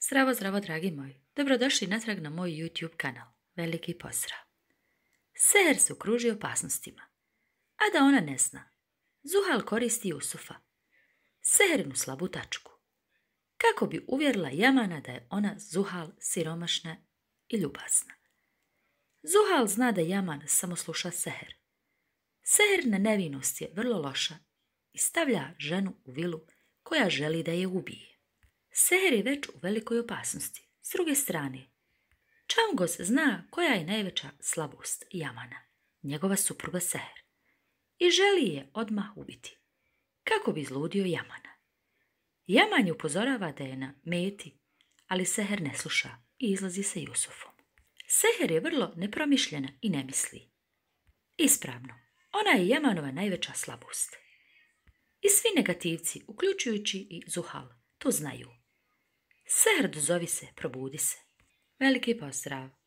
Zdravo, zdravo, dragi moji. Dobrodošli natrag na moj YouTube kanal. Veliki pozdrav. Seher se okruži opasnostima, a da ona ne zna. Zuhal koristi Jusufa, Seherinu slabu tačku, kako bi uvjerila Jamana da je ona Zuhal siromašna i ljubazna. Zuhal zna da Jaman samo sluša Seher. Seherina nevinost je vrlo loša i stavlja ženu u vilu koja želi da je ubije. Seher je već u velikoj opasnosti. S druge strane, Čangos zna koja je najveća slabost Jamana, njegova supruga Seher, i želi je odmah ubiti, kako bi izludio Jamana. Jaman je upozorava da je na meti, ali Seher ne sluša i izlazi sa Jusufom. Seher je vrlo nepromišljena i ne misli. Ispravno, ona je Jamanova najveća slabost. I svi negativci, uključujući i Zuhal, to znaju. Seher, dozovi se, probudi se. Veliki pozdrav!